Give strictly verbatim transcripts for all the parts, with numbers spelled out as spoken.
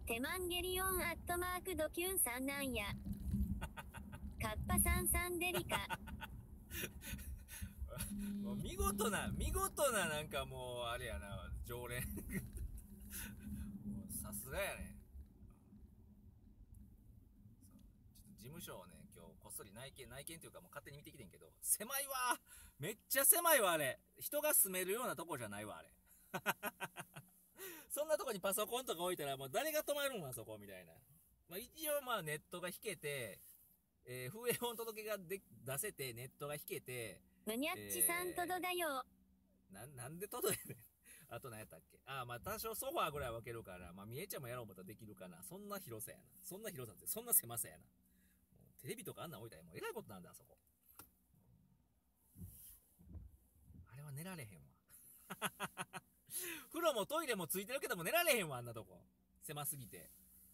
テマンゲリオンアットマークドキュンさんなんや。カッパさんさんデリカ。 もう見事な、見事ななんかもう、あれやな、常連。もうさすがやね。そうちょっと事務所をね、今日こっそり内見、内見っていうかもう勝手に見てきてんけど、狭いわ。めっちゃ狭いわ、あれ。人が住めるようなとこじゃないわ、あれ。そんなとこにパソコンとか置いたらもう誰が泊まるんわ、そこ、みたいな。まあ、一応まあネットが引けて、えー、風営法届けがで出せて、ネットが引けて、 むにゃっちさんとどだよ。 な、なんで届いてんあと何やったっけああ、まあ多少ソファーぐらい分けるから、まあみえちゃんもやろう思ったらできるかな。そんな広さやな。そんな広さって、そんな狭さやな。もうテレビとかあんなん置いたらもうえらいことなんだ、あそこ。あれは寝られへんわ。風呂もトイレもついてるけども寝られへんわ、あんなとこ。狭すぎて。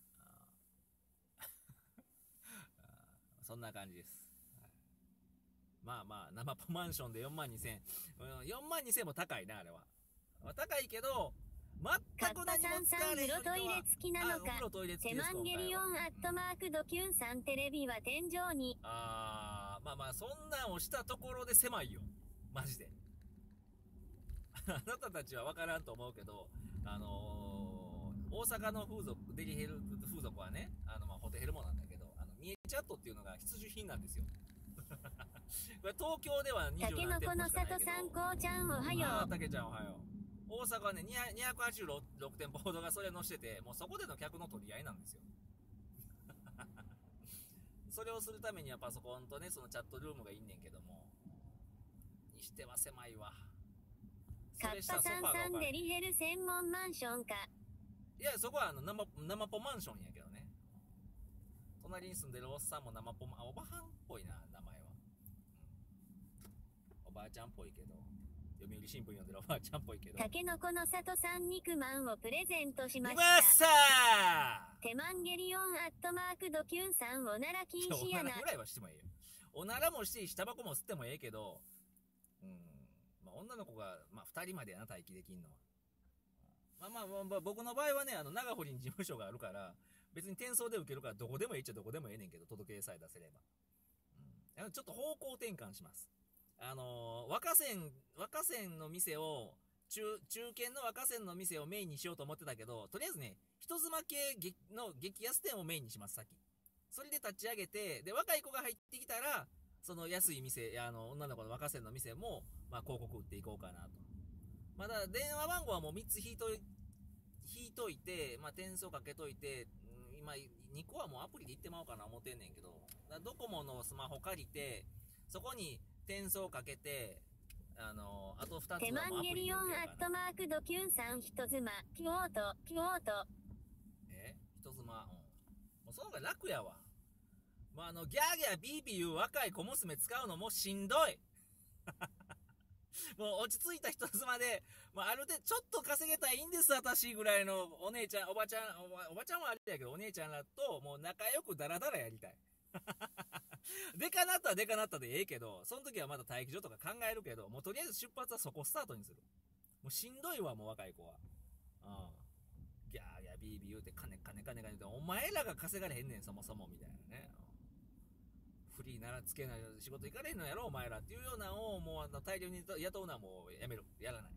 そんな感じです。まあまあ、生ポマンションでよんまんにせん。よんまんにせんも高いな、あれは。高いけど、全く何も使われへんよりかは。 カッパさんさんトイレ付きなのか。テマンゲリオンアットマークドキュンさんテレビは天井に。 あー、まあまあ、そんなんをしたところで狭いよ。マジで。あなたたちは分からんと思うけど、あのー、大阪の風俗、デリヘル風俗はね、あの、まあ、ホテルもなんだけど、あの、ミエチャットっていうのが必需品なんですよ。これ東京ではにじゅうなな店舗しかないけど。 たけのこの里さんこうちゃんおはよう。 ああ、たけちゃんおはよう。大阪はね、にひゃくはちじゅうろく店舗ほどがそれ載してて、もうそこでの客の取り合いなんですよ。それをするためにはパソコンとね、そのチャットルームがいんねんけども、にしては狭いわ。 カッパさんさんデリヘル専門マンションか。 いや、そこはあの生、生ポマンションやけどね。隣に住んでるおっさんも生ポマ、あ、おばはんっぽいな、名前は。うん、おばあちゃんっぽいけど。読売新聞読んでるおばあちゃんっぽいけど。 たけのこの里さん肉まんをプレゼントしました。 うまっさーテマンゲリオンアットマークドキュンさんおなら禁止やな。 おならぐらいはしてもええよ。おならもしていいし、タバコも吸ってもええけど、うん。まあ、女の子が、まあ、二人までやな、待機できんのは。まあまあ、まあ、僕の場合はね、あの、長堀に事務所があるから、別に転送で受けるから、どこでもいいっちゃどこでもええねんけど、届けさえ出せれば。うん。ちょっと方向転換します。あのー、若線、若線の店を、中、中堅の若線の店をメインにしようと思ってたけど、とりあえずね、人妻系の激安店をメインにします、さっき。それで立ち上げて、で、若い子が入ってきたら、その安い店、あの、女の子の若線の店も、まあ、広告売っていこうかなと。まだ、電話番号はもうみっつ引いとい、引いといて、まあ、転送かけといて、うん、今、にこはもうアプリで行ってまおうかな思ってんねんけど、ドコモのスマホ借りて、そこに転送かけて、あの、あとふたつはもうアプリでテマンゲリオンアットマークドキュンさん人妻、ピオート、ピオート。 え人妻、うん。もうその方が楽やわ。まあ、あの、ギャーギャービービー言う若い小娘使うのもしんどい。もう落ち着いた人妻で、まあ、ある程度ちょっと稼げたらいいんです、私ぐらいのお姉ちゃん、おばちゃん、おば、おばちゃんはあれやけど、お姉ちゃんらともう仲良くダラダラやりたい。でかなったらでかなったでええけど、その時はまた待機所とか考えるけど、もうとりあえず出発はそこスタートにする。もうしんどいわ、もう若い子は。うん。ギャーギャービービー言うて、金金金金って、お前らが稼がれへんねん、そもそも、みたいなね。フリーならつけない仕事行かれへんのやろお前らっていうようなのをもうあの大量に雇うのはもうやめる、やらない。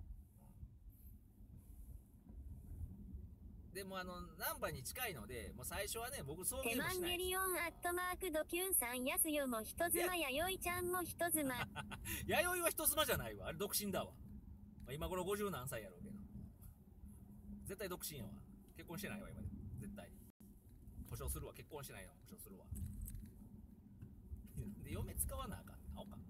でもあの難波に近いので、もう最初はね、僕送迎もしない。 テマンゲリオンアットマークドキュンさんやすよも人妻、やよいちゃんも人妻。 やよいは人妻じゃないわ、あれ独身だわ。まあ、今頃ごじゅう何歳やろうけど、絶対独身やわ。結婚してないわ今で、絶対保証するわ。結婚してないの保証するわ。で嫁使わなあかん、青か。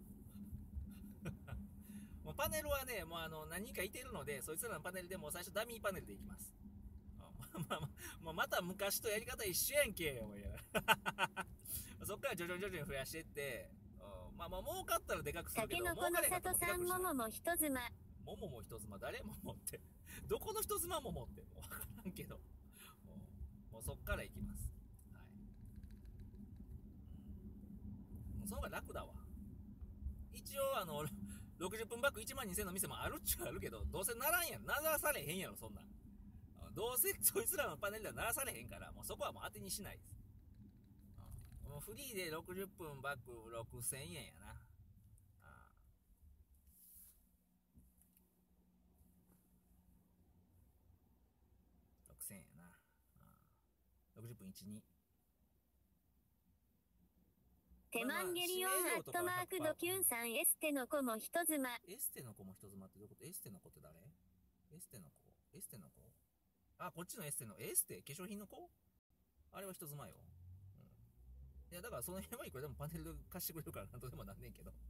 もうパネルはね、もうあの何人かいてるので、そいつらのパネルでもう最初ダミーパネルでいきます。まあまあ、また昔とやり方一緒やんけよ。そっから徐々に徐々に増やしていって、まあまあ儲かったらでかくするけど、 たけのこの里さんももも人妻。 ももも人妻、誰ももって。どこの人妻ももって。もうわからんけど。もう、もうそっから行きます。はい。もうその方が楽だわ。一応あの、ろくじゅっぷんバックいちまんにせんの店もあるっちゃあるけど、どうせならんやん。ならされへんやろ、そんなん。 どうせそいつらのパネルでは鳴らされへんから、もうそこはもう当てにしないです。うん、もうフリーでろくじゅっぷんバックろくせんえんやな。ろくせんえんやな。ろくじゅっぷんいちに。 テマンゲリオンアットマークドキュンさんエステの子も人妻。 エステの子も人妻ってどういうこと？エステの子って誰？エステの子エステの子あ、こっちのエステの、エステ化粧品の子あれは人妻よ。うん。いや、だからその辺はいくらでもパネル貸してくれるからなんとでもなんねんけど。うん。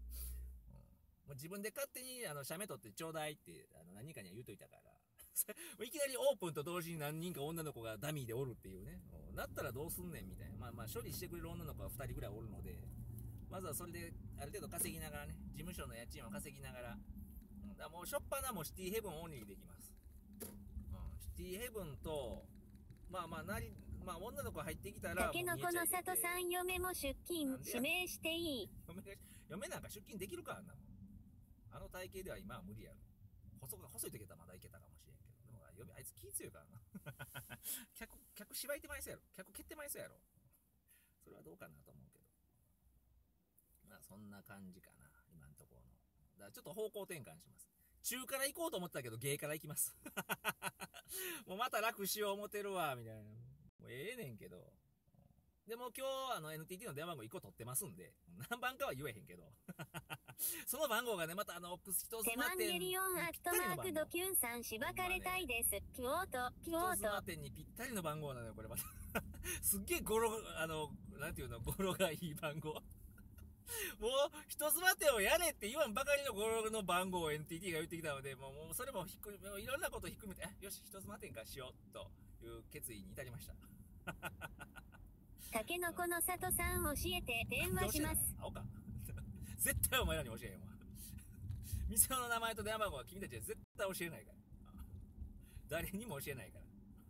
もう自分で勝手に、あの、写メ撮ってちょうだいって、あの、何人かには言うといたから。いきなりオープンと同時に何人か女の子がダミーでおるっていうね。なったらどうすんねんみたいな。まあまあ処理してくれる女の子はふたりぐらいおるので、まずはそれである程度稼ぎながらね、事務所の家賃を稼ぎながら、うん、だからもうしょっぱなもシティヘブンオンリーできます。うん、シティヘブンと、まあまあなり、まあ女の子入ってきたら、 たけのこの里さん嫁も出勤、指名していい。 嫁が、嫁なんか出勤できるかあんなもん。あの体型では今は無理やろ。細く細い時やったらまだいけたかもしれんけど。でも嫁あいつ気強いからな。客、客縛いてまいそうやろ。客蹴ってまいそうやろ。それはどうかなと思うけど。まあそんな感じかな。今のところの。だからちょっと方向転換します。中から行こうと思ったけど芸から行きます。もうまた楽しよう思てるわ、みたいな。もうええねんけど。でも今日あの エヌティーティー の電話番号いっこ取ってますんで、何番かは言えへんけど。その番号がね、またあの、一つテマンゲリオンアットマークドキュンさんしばかれたいです。京都、京都。 人妻店にぴったりの番号なのよ、これまた。すっげえ語呂、あの、なんていうの、語呂がいい番号。もう、人妻店をやれって言わんばかりの語呂の番号を エヌティーティー が言ってきたので、もう、もうそれもひっくり、いろんなことをひっくるめて、よし、人妻店化しよう、という決意に至りました。 たけのこの里さん教えて電話します。 青か。絶対お前らに教えへんわ。店の名前と電話番号は君たちは絶対教えないから。誰にも教えないから。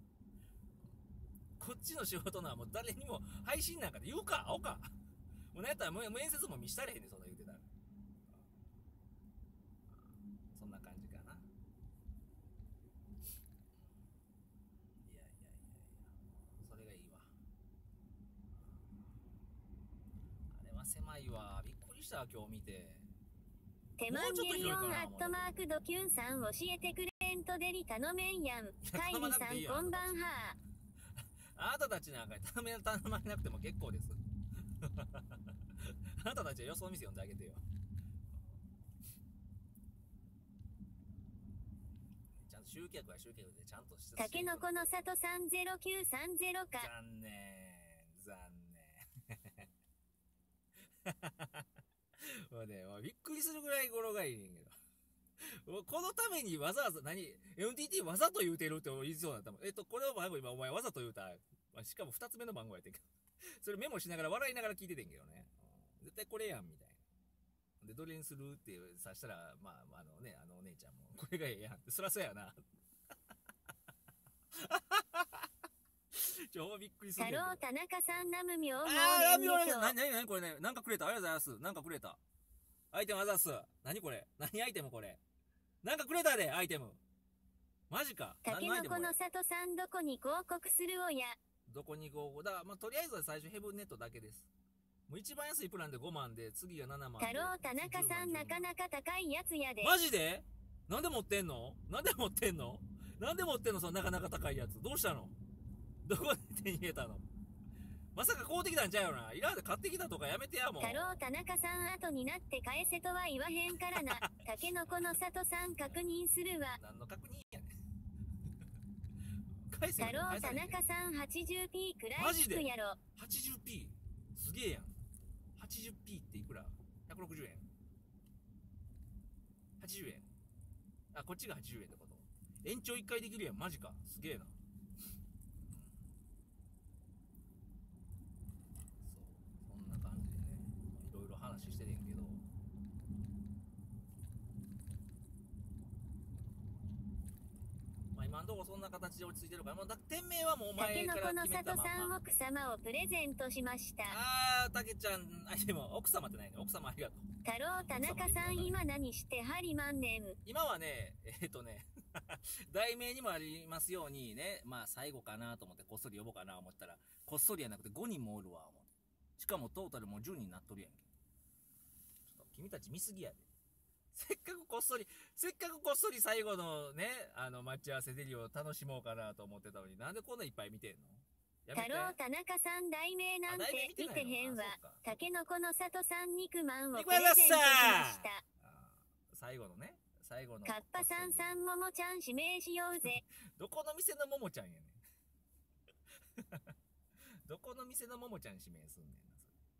こっちの仕事のはもう誰にも配信なんかで言うか青か。もうなんやったら面接も見したれへんねん、そんな言うてたら。そんな感じかな。いやいやいやいや、それがいいわ。あれは狭いわ。びっくりした、今日見て。 テマンゲリオンアットマークドキュンさん教えてくれんとデリ頼めんやん。カイリさんこんばんは。 あなたたちなんか頼め頼まれなくても結構です。あなたたちはよその店呼んであげてよ。ちゃんと集客は集客でちゃんとして。 たけのこの里さんゼロきゅうさんゼロか。 残念、残念。もうね、もうびっくりするぐらい語呂がいいねんけど。このためにわざわざ何 エヌティーティー わざと言うてるって言いそうになったもん。えっと、これの番号今お前わざと言うた。しかも二つ目の番号やってんけど。それメモしながら笑いながら聞いててんけどね。うん、絶対これやん、みたいな。で、どれにするってさしたら、まあ、あのね、あのお姉ちゃんも、これがええやん。そらそうやな。ちょ、びっくりする。 太郎田中さんナムミョウモーあー、 レンでしょ。 なになになにこれね。なんかくれた。ありがとうございます。なんかくれた。アイテムあざっす。なにこれ。何アイテムこれ。なんかくれたで、アイテム。マジか。 たけのこの里さんどこに広告するおや。 どこに広告だから、まあ、とりあえずは最初ヘブンネットだけです。もう一番安いプランでごまんで、次がななまんで。 太郎田中さんなかなか高いやつやで。 マジでなんで持ってんのなんで持ってんのなんで持ってんのそのなかなか高いやつ。どうしたのどこで手に入れたのまさか買うてきたんちゃうよな。いらんで買ってきたとかやめてやもう。 太郎田中さん後になって返せとは言わへんからな。たけのこの里さん確認するわ。 何の確認やねん。返せ太郎田中さん はちじゅうピー くらいつくやろ。 はちじゅうピー すげえやん。 はちじゅうピー っていくら ?ひゃくろくじゅうえん。はちじゅうえん。あ、こっちがはちじゅうえんってこと。延長いっかいできるやん。マジか。すげえな。そう、そんな感じでね、いろいろ話してるんやけど、まあ今んとこそんな形で落ち着いてるから、もうだ店名はもうおたけ前からのこの決めたまん里さんま。 奥様をプレゼントしました。 あー、たけちゃん、あ、でも奥様ってないね。奥様ありがとう。 太郎田中さん今何してはりまんねん。 今はね、えっとね、 題名にもありますようにね、まあ最後かなと思ってこっそり呼ぼうかな思ったら、こっそりやなくてごにんもおるわ思って。しかもトータルもうじゅうにんになっとるやんけ。ちょっと君たち見すぎやで。せっかくこっそり、せっかくこっそり最後のね、あの待ち合わせデリを楽しもうかなと思ってたのに、なんでこんないっぱい見てんの？やめて。 太郎田中さん題名なんて見てへんわ。たけのこの里さん肉まんをプレゼントしました。 最後のね、最後の。 カッパさんさんももちゃん指名しようぜ。 どこの店のももちゃんやねん。どこの店のももちゃん指名すんねんな、それ。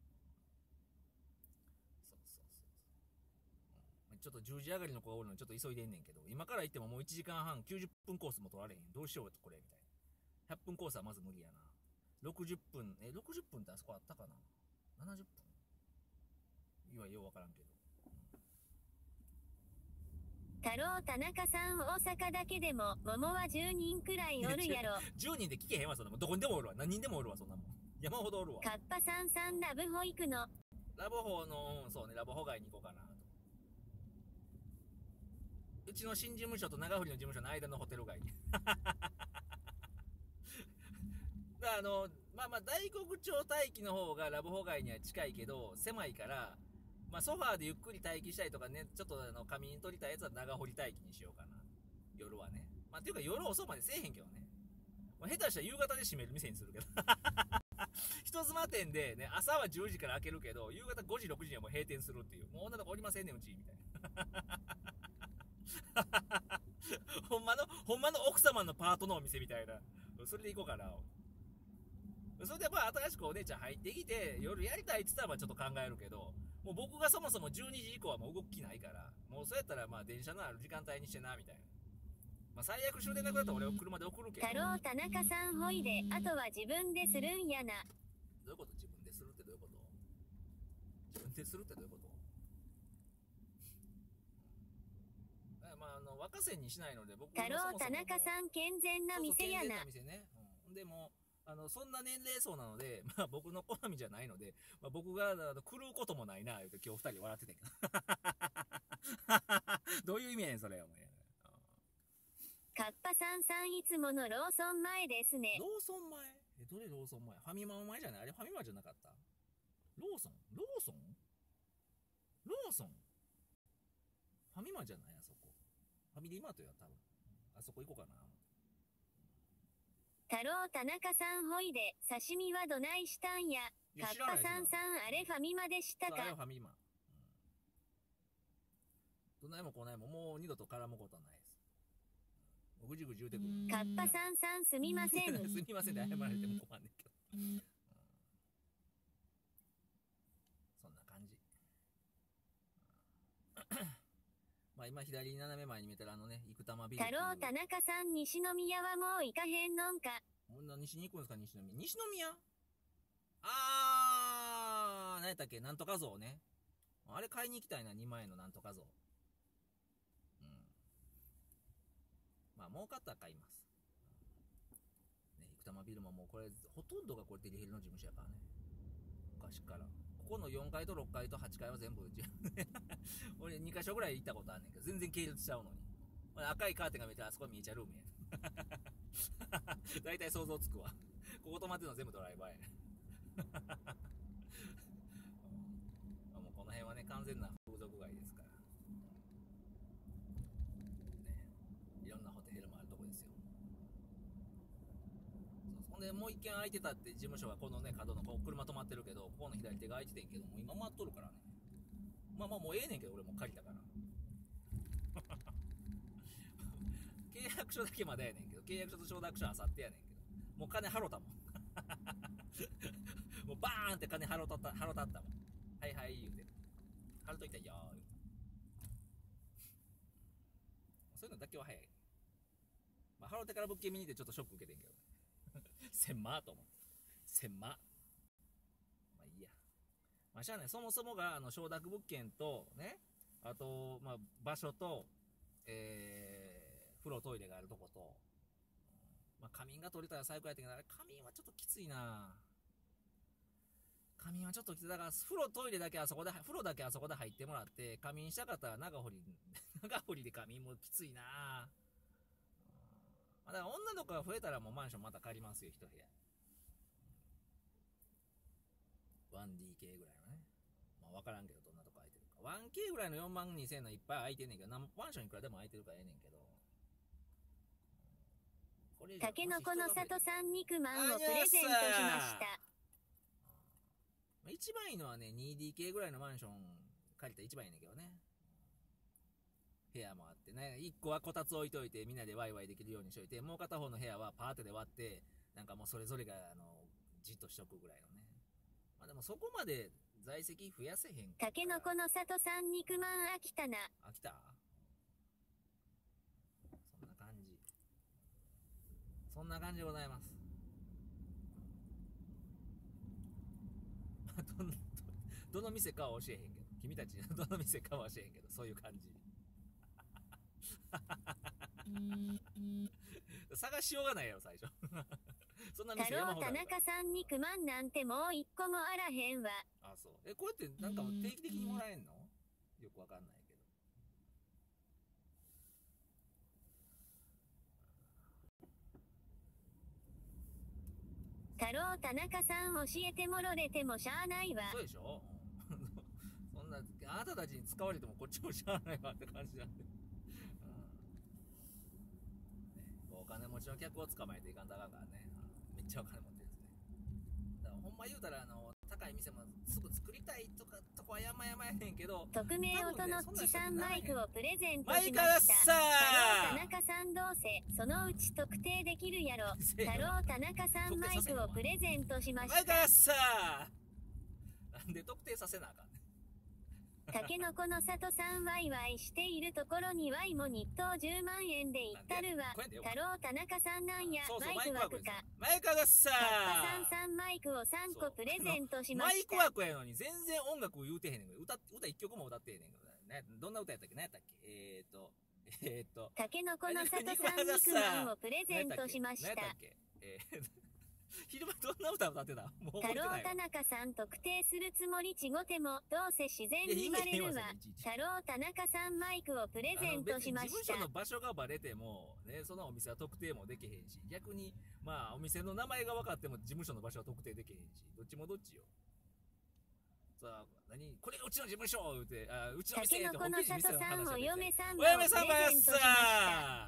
そうそうそう。ちょっとじゅうじ上がりの子がおるのにちょっと急いでんねんけど、今から行ってももういちじかんはん、きゅうじゅっぷんコースも取られへん。どうしようこれみたいな。ひゃっぷんコースはまず無理やな。ろくじゅっぷん、え、ろくじゅっぷんってあそこあったかな ?ななじゅっぷんいわようわからんけど。 太郎田中さん大阪だけでも桃はじゅうにんくらいおるやろ。 じゅうにんで聞けへんわ、そんなもん。どこにでもおるわ。何人でもおるわ、そんなもん。山ほどおるわ。 カッパさんさんラブホ行くの。 ラブホの、そうね、ラブホ街に行こうかなと。うちの新事務所と長堀の事務所の間のホテル街に。あのまあまあ大黒町待機の方がラブホ街には近いけど狭いから、まあ、ソファーでゆっくり待機したいとかね、ちょっとあの仮眠取りたいやつは長堀待機にしようかな、夜はね。まあっていうか夜遅くまでせえへんけどね、まあ、下手したら夕方で閉める店にするけど人妻店でね、朝はじゅうじから開けるけど夕方ごじろくじにはもう閉店するっていう、もう女の子おりませんねんうちみたいなほんまのほんまの奥様のパートのお店みたいな、それで行こうかな。それでまあ新しくお姉ちゃん入ってきて夜やりたいって言ったらまあちょっと考えるけど、もう僕がそもそもじゅうにじ以降はもう動く気ないから、もうそうやったらまあ電車のある時間帯にしてなみたいな。まあ最悪終電なくなったら俺を車で送るけど。 太郎田中さんほいで、あとは自分でするんやな。 どういうこと？自分でするってどういうこと？自分でするってどういうこと？まああの若瀬にしないので僕もそもそも太郎田中さん健全な店やな。 そうそう健全な店ね。うん、でも。あのそんな年齢層なので、まあ、僕の好みじゃないので、まあ、僕があの狂うこともないな言うて今日二人笑っててんけどどういう意味やねんそれお前。 カッパさんさんいつものローソン前ですね。 ローソン前？えどれローソン前？ファミマ前じゃない？あれファミマじゃなかった？ローソン？ローソン？ローソン？ファミマじゃない？あそこファミリーマートや多分。あそこ行こうかな。 太郎田中さんほいで刺身はどないしたんや。カッパさんさんあれファミマでしたか？ あれはファミマ、うん、どないもこないももう二度と絡むことはないです。ぐじぐじ言うてくる。 カッパさんさんすみませんすみませんで謝られても困んねんけど、うん、そんな感じまあ今左に斜め前に見たらあのね、生玉ビル。 太郎田中さん西宮はもう行かへんのんか。 こんな西に行くんですか？西宮。西宮？あー、何やったっけ？なんとか像ね。あれ買いに行きたいな、にまんえんのなんとか像。うん。まあ儲かったら買います。ね、生玉ビルももうこれ、ほとんどがこれデリヘルの事務所やからね。昔から。ここのよんかいとろっかいとはちかいは全部俺にかしょぐらい行ったことあんねんけど全然系列しちゃうのに、赤いカーテンが見えてあそこ見えちゃうルームやだいたい想像つくわここ泊まってるの全部ドライバーやもうこの辺はね完全な風俗街ですからね、いろんなホテルもあるとこですよ。ほんでもう一軒空いてたって事務所がこのね角のこう車止まってるけどここの左手が空いててんけどもう今回っとるからね。まあまあもうええねんけど俺もう借りたから契約書だけまでやねんけど契約書と承諾書はあさってやねんけどもう金払ったもんもうバーンって金払ったった払ったったもん。はいはい言うて払っといたよー言うてそういうのだけは早い。まあ払ってから物件見に行ってちょっとショック受けてんけどね千万と思って千万まあいいや。まあしゃあない。そもそもがあの承諾物件とね、あとまあ場所とえー、風呂トイレがあるとこと、まあ仮眠が取れたら最高やったけどあれ仮眠はちょっときついな。仮眠はちょっときつい。だから風呂トイレだけあそこで風呂だけあそこで入ってもらって仮眠したかったら長堀長堀で仮眠もきついな。 まあ、だから女の子が増えたらもうマンションまた借りますよ、一部屋。ワンディーケー ぐらいのね。まあ分からんけど、どんなとこ空いてるか。ワンケー ぐらいのよんまんにせんのいっぱい空いてんねんけど、マンションいくらでも空いてるからええねんけど。 たけのこの里さん肉まんをプレゼントしました。 一番いいのはね、にディーケー ぐらいのマンション借りたら一番いいねんけどね。部屋もあってね、いっこはこたつ置いといてみんなでワイワイできるようにしといて、もう片方の部屋はパーテで割って、なんかもうそれぞれがあのじっとしとくぐらいのね。まあでもそこまで在籍増やせへんから。 たけのこの里さん肉まん飽きたな。 飽きた？そんな感じ。そんな感じでございます。どの、どの店かは教えへんけど、君たちどの店かは教えへんけど、そういう感じ。探しようがないやろ最初。そんな店山ほどあるから。 太郎田中さん肉まんなんてもう一個もあらへんわ。 あ、そう。え、こうやってなんか定期的にもらえんの？よくわかんないけど。 太郎田中さん教えてもろれてもしゃあないわ。 そうでしょ。そんなあなたたちに使われてもこっちもしゃあないわって感じなんで。お金持ちの客を捕まえていかんとあかんからね。めっちゃお金持ってるんですね。だからほんま言うたらあの高い店もすぐ作りたいとかとこは山々やねんけど、 匿名音のっちさんマイクをプレゼントマイしましカがさた。太郎田中さんどうせそのうち特定できるやろ。太郎田中さんマイクをプレゼントしました。 マイカがさなんで特定させなあかんねん。 たけのこの里さんワイワイしているところにワイも日当じゅうまんえんで行ったるわ。太郎田中さんなんや。 そうそう、 マイク枠か。 マイクがさカッパさんさんマイクをさんこプレゼントしました。 マイク枠やのに全然音楽言うてへんねんけど、歌歌いっきょくも歌ってへんねんけどね。どんな歌やったっけ？何やったっけ？えーとえーとたけのこの里さん肉まんをプレゼントしました。 何やったっけ？えー昼間どんな歌歌ってた？もう覚えてないわ。 太郎田中さん特定するつもりちごてもどうせ自然にバレるわ。太郎田中さんマイクをプレゼントしました。 事務所の場所がバレても、ね、そのお店は特定もできへんし、逆にまあお店の名前が分かっても事務所の場所は特定できへんし、どっちもどっちよ。さあ、何これがうちの事務所言うて、あ、うちの店ってホームページ見せる話を。お嫁さんがプレゼントしました。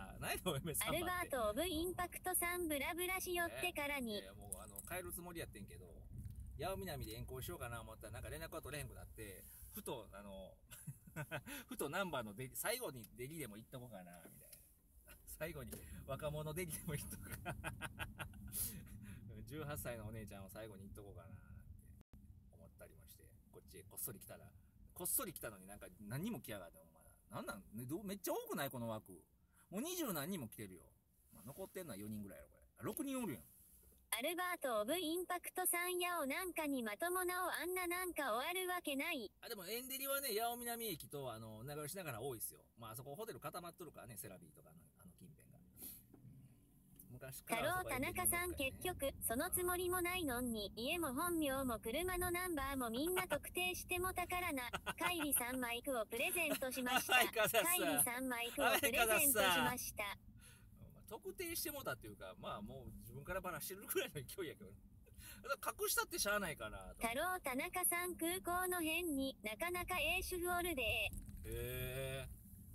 何お嫁さん。 アルバート・オブ・インパクトさんブラブラしよってからに。 いやもうあの帰るつもりやってんけど、八尾南で遠行しようかな思ったらなんか連絡が取れへんくなって、ふとあのふとナンバーのデリ最後にデリでも行っとこうかなみたいな。最後に若者デリでも行っとこうかな。じゅうはっさいのお姉ちゃんを最後に行っとこうかなって思ったりもして、こっちへこっそり来たら、こっそり来たのになんか何人も来やがって、お前なんなん、ね、どめっちゃ多くないこの枠。もう二十何人も来てるよ。まあ、残ってんのはよにんぐらいやろこれ。ろくにんおるやん。 アルバート・オブ・インパクトさんやおなんかにまともなおあんななんか終わるわけない。 あ、でもエンデリはね、八尾南駅とあの長吉ながら多いですよ。まああそこホテル固まっとるからね、セラビーとかのあの近辺が。昔から。太郎田中さん結局そのつもりもないのに、家も本名も車のナンバーもみんな特定してもたからな。カイリさんマイクをプレゼントしました。カイリさんマイクをプレゼントしました。 特定してもだっていうか、まあもう自分からバラしてるくらいの勢いやけど、ね、隠したってしゃあないかなと。 太郎田中さん空港の辺になかなかええ主婦おるで。へえ。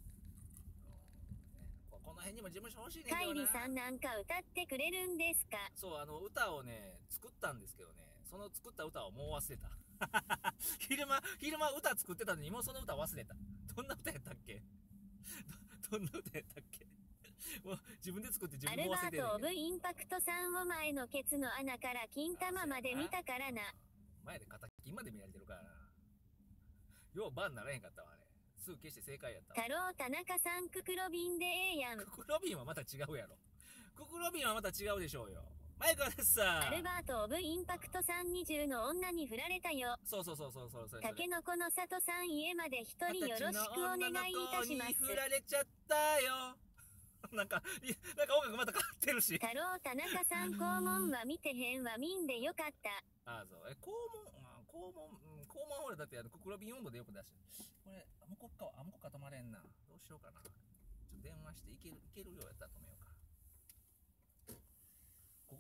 この辺にも事務所欲しいねんけどな。 カイリさんなんか歌ってくれるんですか？ そう、あの歌をね作ったんですけどね、その作った歌をもう忘れた。昼間昼間歌作ってたのにもうその歌忘れた。どんな歌やったっけ？ど, どんな歌やったっけ？もう自分で作って自分で忘れてる。 アルバート・オブ・インパクトさんを前のケツの穴から金玉まで見たからな。 前で肩金まで見られてるからな。ようバンならへんかったわあれ。すぐ消して正解やったわ。 太郎田中さんククロビンでええやん。 ククロビンはまた違うやろ。ククロビンはまた違うでしょうよ。マイクですさ。 アルバート・オブ・インパクトさんにじゅうの女に振られたよ。 そうそうそうそうそうそう。 たけのこの里さん家まで一人よろしくお願いいたします。 振られちゃったよ。なんか、なんか音楽また変わってるし。 太郎田中さん肛門は見てへんわ見んでよかった。 ああそう。え、肛門、あ肛門、うん、肛門俺だってあのククロビン温度でよく出してる。これ、アムコッカは、アムコッカ止まれんな。どうしようかな。ちょっと電話していける、いけるようやったら止めようか。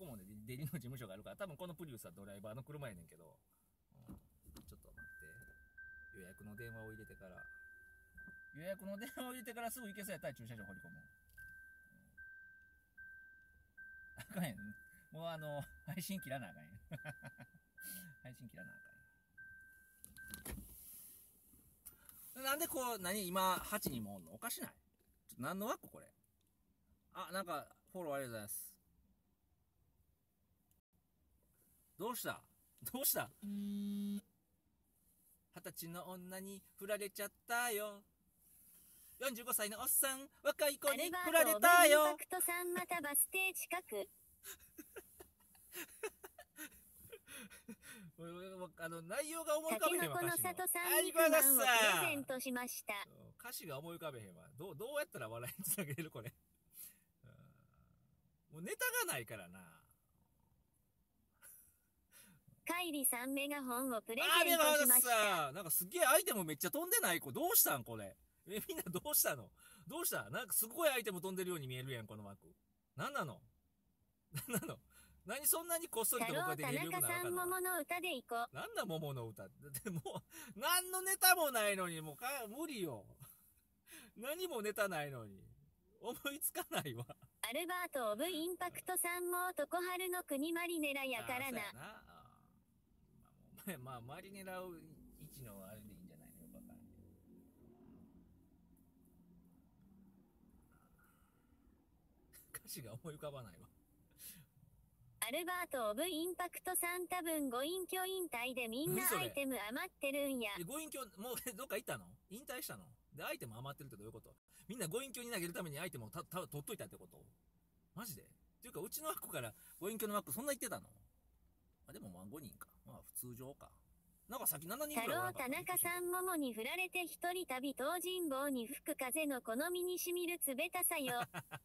こもね、デリの事務所があるから、多分このプリウスはドライバーの車やねんけど、うん、ちょっと待って。予約の電話を入れてから。予約の電話を入れてからすぐ行けそうやったら駐車場掘り込む。あかんやん。もうあの、配信切らなあかんやん。配信切らなあかんやん。なんでこう、何今、はちにんもおんのおかしない？ちょっと何の枠これ。あ、なんか、フォローありがとうございます。どうしたどうした二十歳の女に振られちゃったよ。よんじゅうごさいのおっさん、若い子に振られたよ。 アルバート・オブ・インパクトさんまたバス停近く。 あの内容が思い浮かべへんわ。 タケノコの里さんに不満をプレゼントしました。 歌詞が思い浮かべへんわ。どう、どうやったら笑いにつなげれるこれ。もうネタがないからな。 カイリさんメガホンをプレゼントしました。 なんかすげえアイテムめっちゃ飛んでない子。どうしたんこれ。え、みんなどうしたのどうしたなんかすごいアイテム飛んでるように見えるやん、この枠。なんなのなんなの何そんなにこっそりと僕ができるようなのかな。 田中さん桃の歌でいこう。なんだ桃の歌って。でもう、何のネタもないのに、もうか、無理よ。何もネタないのに。思いつかないわ。 アルバート・オブ・インパクトさんも男春の国マリネラやからな。 あ、まあ、まあ、マリネラを一のあれでいいんじゃないのよ、バカ。歌詞が思い浮かばないわ。 アルバート・オブ・インパクトさん多分ご隠居引退でみんなアイテム余ってるんや。 え、ご隠居、もうどっか行ったの？引退したの？で、アイテム余ってるってどういうこと？みんなご隠居に投げるためにアイテムをた、た、取っといたってこと？マジで？っていうか、うちの枠からご隠居の枠そんな言ってたの？あ、でもまあごにんか。まあ普通常か。なんかさっきしちにんぐらい。 太郎田中さん桃に振られて一人旅東尋坊に吹く風の好みにしみる冷たさよ。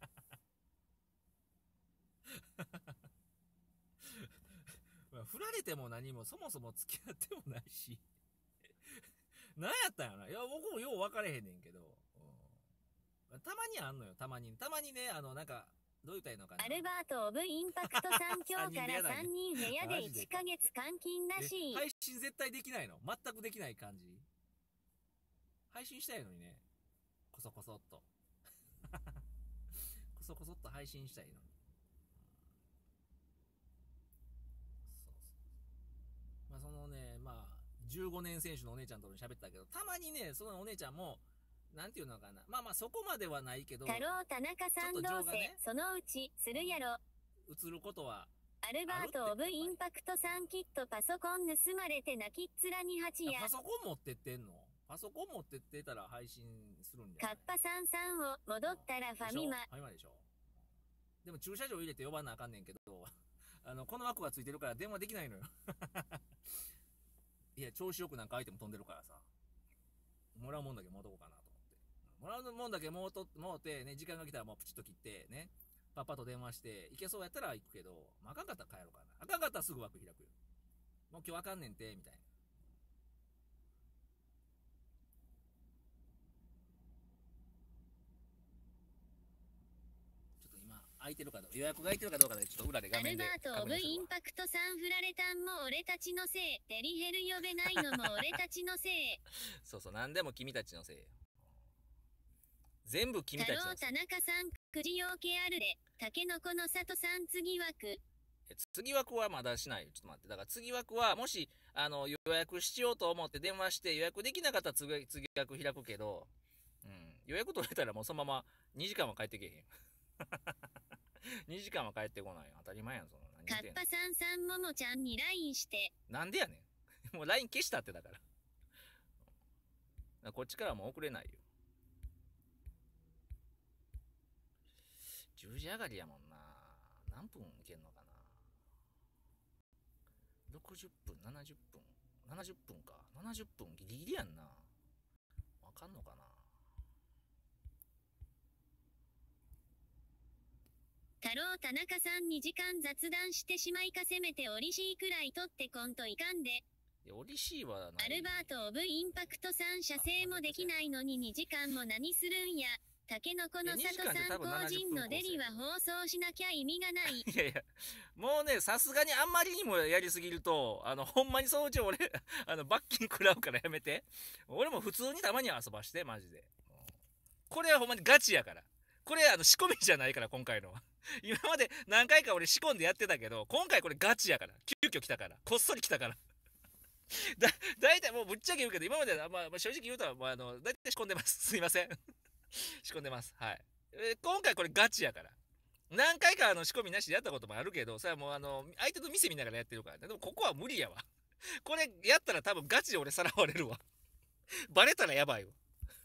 振られても何もそもそも付き合ってもないし何やったんやな。いや僕もよう分かれへんねんけど、うん、たまにあんのよ。たまにたまにね、あのなんかどう言ったらいいのかな。 アルバート・オブ・インパクトさん今日からさんにん部屋でいっかげつ監禁らしい。 配信絶対できないの？全くできない感じ？配信したいのにね、こそこそっとこそこそっと配信したいのに。まあそのね、まあじゅうごねん選手のお姉ちゃんと喋ったけど、たまにね、そのお姉ちゃんもなんていうのかな、まあまあそこまではないけど、 太郎田中さんどうせ、ね、そのうちするやろ。 映ることはアルバート・オブ・インパクトさんきっとパソコン盗まれて泣きっ面に蜂や。 パソコン持ってってんの？パソコン持ってってたら配信するんじゃない？ カッパさんさんを戻ったらファミマ。 ファミマでしょ。でも駐車場入れて呼ばなあかんねんけどあのこの枠がついてるから電話できないのよいや調子よくなんかアイテム飛んでるからさ、もらうもんだけもうとこうかなと思って、もらうもんだけもうともうてね、時間が来たらもうプチッと切ってね、パッパと電話して行けそうやったら行くけど、まあ、あかんかったら帰ろうかな。あかんかったらすぐ枠開くよ。もう今日あかんねんてみたいな。ちょっと今空いてるかどうか、予約が空いてるかどうかでちょっと裏で画面で。 アルバート・オブ・インパクトさん振られたんも俺たちのせい、デリヘル呼べないのも俺たちのせいそうそう、なんでも君たちのせい。全部君たちのせい。 太郎田中さんくじようけあるで、タケノコの里さん次枠。 次枠はまだしないよ。ちょっと待って。だから次枠は、もし、あの、予約しようと思って電話して予約できなかったら次、次枠開くけど、うん。予約取れたらもうそのままにじかんは帰ってけへん。にじかんは帰ってこないよ。当たり前やん、その。 カッパさんさんももちゃんに ライン して。 なんでやねん。もう ライン 消したってだから。こっちからもう送れないよ。じゅうじ上がりやもんな。何分いけんのかな。ろくじゅっぷん、ななじゅっぷん。ななじゅっぷんか。ななじゅっぷんギリギリやんな。わかんのかな。 太郎田中さんにじかん雑談してしまいか、せめてオリシーくらい取ってこんといかんで。 いやオリシーはない。 アルバート・オブ・インパクトさん射精もできないのににじかんも何するんや。 タケノコの里さん個人のデリは放送しなきゃ意味がない。 いやいや、もうね、さすがにあんまりにもやりすぎると、あの、ほんまにそのうち俺、あの、罰金食らうからやめて。俺も普通にたまには遊ばして、マジで。これはほんまにガチやから。これ、あの、仕込みじゃないから、今回のは。今まで何回か俺仕込んでやってたけど、今回これガチやから。急遽来たから。こっそり来たから。だ、だいたいもうぶっちゃけ言うけど、今までは、まあ、正直言うと、まあ、あの、だいたい仕込んでます。すいません。仕込んでます。はい。えー今回これガチやから。何回かあの仕込みなしでやったこともあるけど、それはもうあの、相手の店見ながらやってるから、ね。でもここは無理やわ。これやったら多分ガチで俺さらわれるわ。バレたらやばいわ。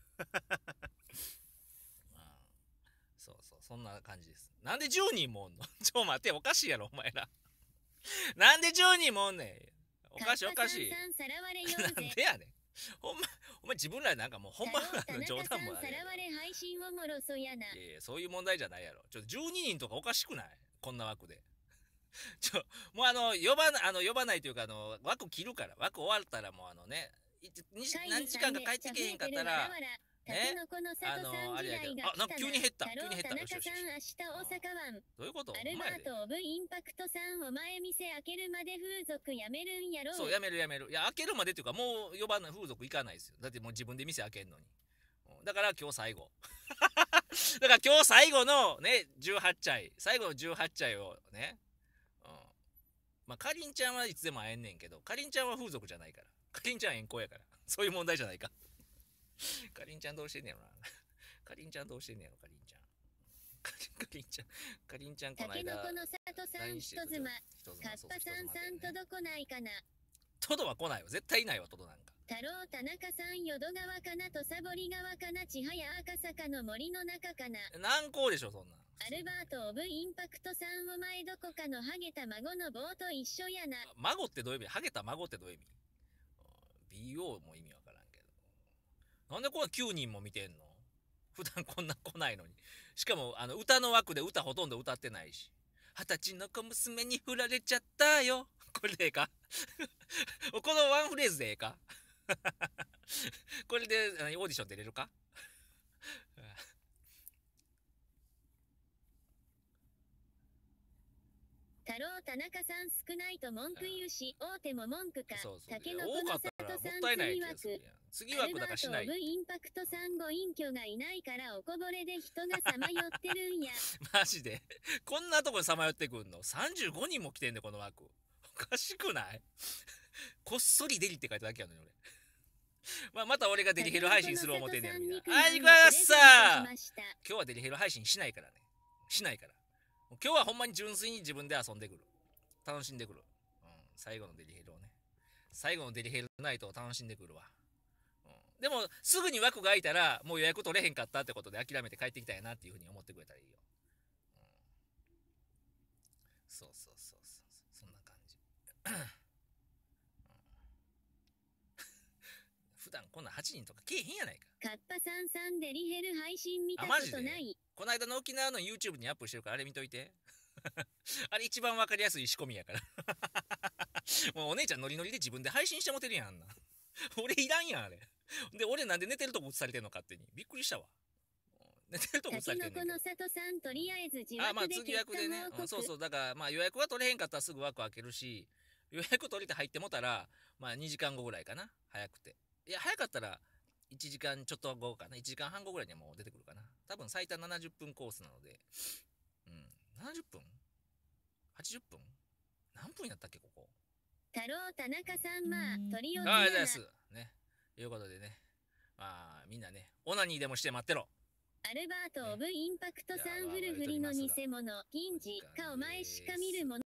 そうそう、そんな感じです。なんでじゅうにんもおんのちょ待って、おかしいやろ、お前ら。なんでじゅうにんもおんねん。おかしいおかしい。なんでやねん。ほんま、お前自分らなんかもうほんまの冗談もある。いやそういう問題じゃないやろ。ちょ、じゅうににんとかおかしくないこんな枠で。ちょ、もうあの、呼ばな、あの、呼ばないというか、あの、枠切るから、枠終わったらもうあのね、何時間か帰ってけへんかったら、ね、あの、あれやけど、あ、なんか急に減った、急に減った。よしよし。どういうこと？ アルバート・オブ・インパクトさん、お前店開けるまで風俗やめるんやろ。 そう、やめるやめる。いや、開けるまでっていうか、もう呼ばない、風俗行かないですよ。だってもう自分で店開けんのに。だから今日最後。だから今日最後のね、じゅうはちちゃい、最後のじゅうはちちゃいをね、うん。まあ、かりんちゃんはいつでも会えんねんけど、かりんちゃんは風俗じゃないから。かりんちゃんは遠行やから。そういう問題じゃないか。かりんちゃんどうしてんねやろな。かりんちゃんどうしてんねやろ、かりんちゃん。かりんちゃん、かりんちゃんこの間。 たけのこの里さん、人妻。かっぱさんさん、とどこないかな。 トドは来ないわ。絶対いないわ、トドなんか。 太郎、田中さん、淀川かな、土佐堀川かな、千早赤坂の森の中かな。 難航でしょ、そんなん。 アルバート・オブ・インパクトさん、お前どこかのハゲた孫の棒と一緒やな。 孫ってどういう意味？ハゲた孫ってどういう意味？ ビーオー も意味わからんけど。なんでこんなきゅうにんも見てんの？普段こんな来ないのに。しかも、あの、歌の枠で歌ほとんど歌ってないし。二十歳の小娘に振られちゃったよ。これでええかこのワンフレーズでええかこれでオーディション出れるか太郎、田中さん少ないと文句言うし、大手も文句か。たけのこの里さん次枠。 次枠だからしない。 アルバート・オブ・インパクトさんご隠居がいないからおこぼれで人がさまよってるんや。 マジでこんなとこでさまよってくんの ?さんじゅうごにんも来てんねこの枠。おかしくないこっそりデリって書いただけやのに俺。まあ、また俺がデリヘル配信する思てんねやろみんな。あいがっさー今日はデリヘル配信しないからね。しないから。今日はほんまに純粋に自分で遊んでくる。楽しんでくる。うん、最後のデリヘルをね。最後のデリヘルナイトを楽しんでくるわ。うん、でも、すぐに枠が空いたら、もう予約取れへんかったってことで諦めて帰ってきたいなっていうふうに思ってくれたらいいよ。うん、そうそうそうそう。そんな感じ。普段こんなはちにんとかけえへんやないか。 カッパさんさんデリヘル配信見たことない。 この間の沖縄の YouTube にアップしてるからあれ見といて。あれ一番わかりやすい仕込みやから。もうお姉ちゃんノリノリで自分で配信してもてるやん、あんな。俺いらんやん、あれ。で、俺なんで寝てるとこ映されてんの勝手に。びっくりしたわ。寝てるとこ映されてんの。 たけのこの里さんとりあえず自枠であ、まあ次枠でね、うん。そうそう。だからまあ予約が取れへんかったらすぐ枠開けるし、予約取れて入ってもたら、まあにじかんごぐらいかな。早くて。いや、早かったら、いちじかんちょっと後かな。いちじかんはん後ぐらいにはもう出てくるかな。多分最多ななじゅっぷんコースなので。うん。ななじゅっぷん ?はちじゅっぷん何分やったっけ、ここ。 太郎、田中さん、まあ、鳥をああ、ありがとうございます。ね。ということでね。まあ、みんなね、オナニーでもして待ってろ。 アルバート・オブ・インパクトさんフルフリの偽物、銀次かお前しか見るもの。